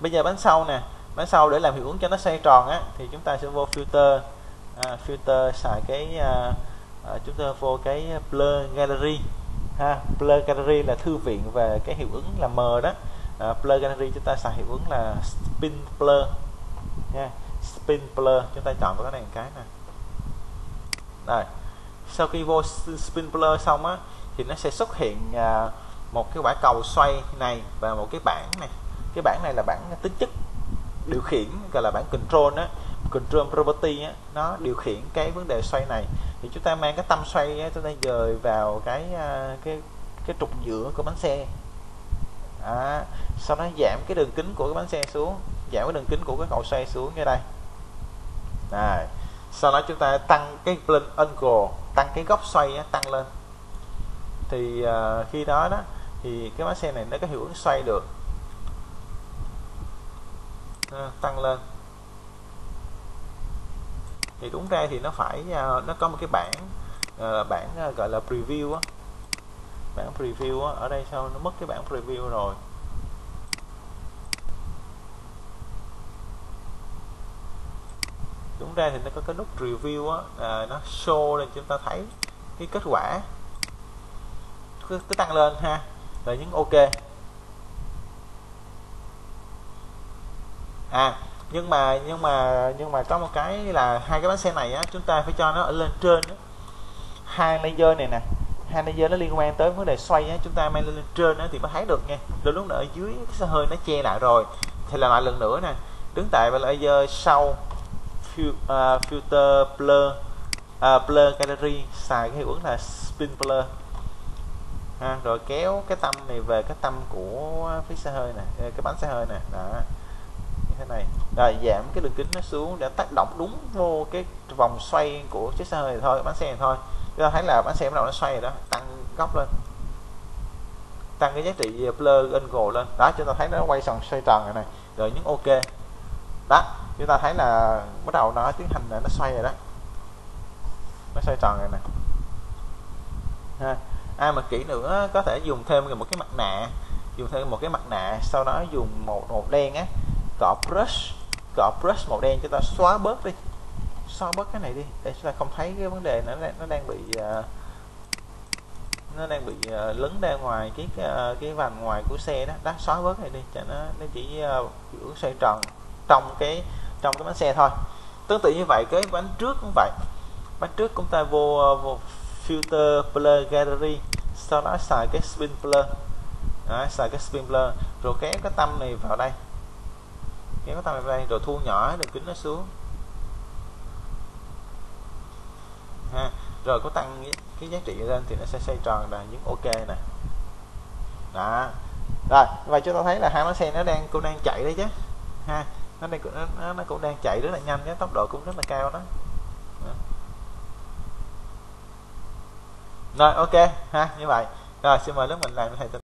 Bây giờ bánh sau nè, bánh sau để làm hiệu ứng cho nó xoay tròn á thì chúng ta sẽ vô filter, filter xài cái chúng ta vô cái blur gallery ha. Blur gallery là thư viện về cái hiệu ứng là mờ đó. Blur gallery chúng ta xài hiệu ứng là spin blur nha. Spin blur chúng ta chọn cái này một cái nè. Rồi sau khi vô spin blur xong á thì nó sẽ xuất hiện một cái quả cầu xoay này và một cái bảng này. Cái bảng này là bảng tính chất điều khiển, gọi là bảng control á, control property á, nó điều khiển cái vấn đề xoay này. Thì chúng ta mang cái tâm xoay á, chúng ta dời vào cái trục giữa của bánh xe. Sau đó giảm cái đường kính của cái bánh xe xuống, giảm cái đường kính của cái cầu xoay xuống như đây. Sau đó chúng ta tăng cái blend angle, tăng cái góc xoay á, tăng lên. Thì khi đó thì cái bánh xe này nó có hiệu ứng xoay được. Tăng lên. Thì đúng ra thì nó phải nó có một cái bảng bảng gọi là preview á. Bảng preview á, ở đây sao nó mất cái bảng preview rồi. Đúng ra thì nó có cái nút review á, nó show lên chúng ta thấy cái kết quả. Cứ tăng lên ha, rồi nhấn OK. Nhưng mà có một cái là hai cái bánh xe này á, chúng ta phải cho nó ở lên trên đó. Hai layer này nè, hai layer nó liên quan tới vấn đề xoay á, chúng ta mang lên trên đó thì mới thấy được nha. Đôi lúc ở dưới cái xe hơi nó che lại rồi thì làm lại lần nữa nè, đứng tại layer sau filter blur blur gallery, xài cái hiệu ứng là spin blur rồi kéo cái tâm này về cái tâm của phía xe hơi nè, cái bánh xe hơi nè, đó như thế này. Rồi giảm cái đường kính nó xuống để tác động đúng vô cái vòng xoay của chiếc xe hơi này thôi, bánh xe này thôi. Chúng ta thấy là bánh xe bắt đầu nó xoay rồi đó, tăng góc lên, tăng cái giá trị blur angle lên. Đó, chúng ta thấy nó quay xoay tròn này, rồi nhấn OK. Đó, chúng ta thấy là bắt đầu nó tiến hành là nó xoay rồi đó, nó xoay tròn rồi nè. Ai mà kỹ nữa có thể dùng thêm một cái mặt nạ, sau đó dùng màu đen á, cọ brush màu đen, chúng ta xóa bớt cái này đi để chúng ta không thấy cái vấn đề nó đang bị lấn ra ngoài cái vành ngoài của xe đó. Đó, xóa bớt này đi cho nó chỉ xoay tròn trong cái bánh xe thôi. Tương tự như vậy cái bánh trước cũng vậy. Bánh trước chúng ta vô filter blur gallery, sau đó xài cái spin blur. Đó, xài cái spin blur rồi kéo cái tâm này vào đây, rồi thu nhỏ đường kính nó xuống rồi có tăng cái giá trị lên thì nó sẽ xoay tròn, là nhấn OK nè. Đó, rồi và chúng ta thấy là hai bánh xe nó đang chạy đấy chứ ha, nó cũng đang chạy rất là nhanh, cái tốc độ cũng rất là cao đó. Rồi OK ha, như vậy. Rồi xin mời lớp mình làm thầy